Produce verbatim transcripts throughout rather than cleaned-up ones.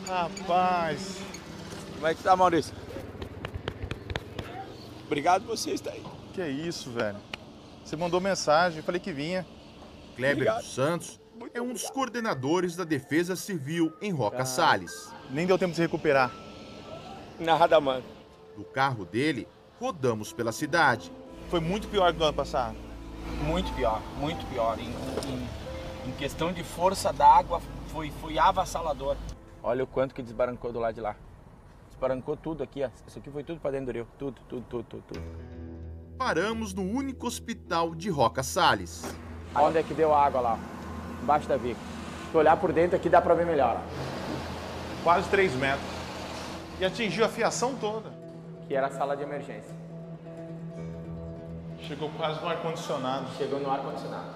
Rapaz. Como é que tá, Maurício? Obrigado você estar aí. Que é isso, velho. Você mandou mensagem, falei que vinha. Kleber Obrigado. dos Santos Muito é um dos obrigado. coordenadores da Defesa Civil em Roca Ah. Salles. Nem deu tempo de se recuperar. Nada, mano. Do carro dele, rodamos pela cidade. Foi muito pior que do ano passado. Muito pior, muito pior. Em, em, em questão de força d'água, foi, foi avassalador. Olha o quanto que desbarancou do lado de lá. Desbarancou tudo aqui, ó. Isso aqui foi tudo pra dentro do rio. Tudo, tudo, tudo, tudo, tudo. Paramos no único hospital de Roca Salles. Onde é que deu a água lá? Embaixo da viga. Se olhar por dentro aqui dá pra ver melhor. Quase três metros. E atingiu a fiação toda. Que era a sala de emergência. Chegou quase no ar-condicionado. Chegou no ar-condicionado.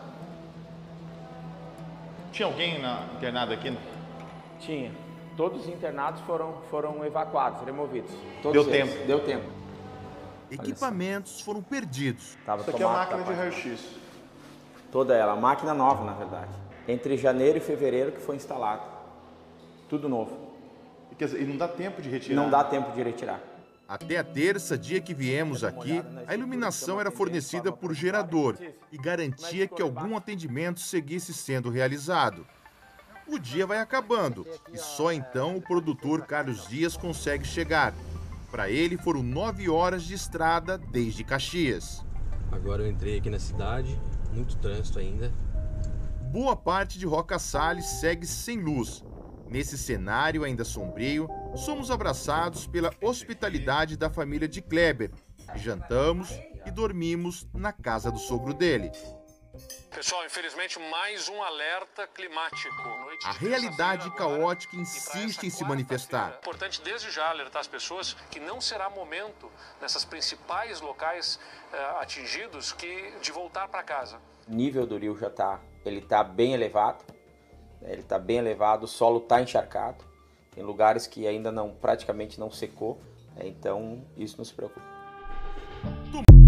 Tinha alguém na, internado aqui? Tinha. Todos os internados foram, foram evacuados, removidos. Todos Deu eles. tempo. Deu tempo. Equipamentos foram perdidos. Tava Isso aqui é a tomado, máquina de capaz. raio-x. Toda ela, máquina nova, na verdade. Entre janeiro e fevereiro que foi instalado. Tudo novo. E, quer dizer, e não dá tempo de retirar. Não dá tempo de retirar. Até a terça, dia que viemos aqui, a iluminação era fornecida por gerador e garantia que algum atendimento seguisse sendo realizado. O dia vai acabando e só então o produtor Carlos Dias consegue chegar. Para ele foram nove horas de estrada desde Caxias. Agora eu entrei aqui na cidade, muito trânsito ainda. Boa parte de Roca Salles segue sem luz. Nesse cenário ainda sombrio, somos abraçados pela hospitalidade da família de Kleber. Jantamos e dormimos na casa do sogro dele. Pessoal, infelizmente, mais um alerta climático. Noite A de realidade terça-feira agora, caótica e pra insiste essa em se quarta-feira. manifestar. É importante desde já alertar as pessoas que não será momento nessas principais locais eh, atingidos que de voltar para casa. O nível do rio já está, ele está bem elevado. Ele está bem elevado, o solo está encharcado. Tem lugares que ainda não, praticamente não secou. Então isso nos preocupa.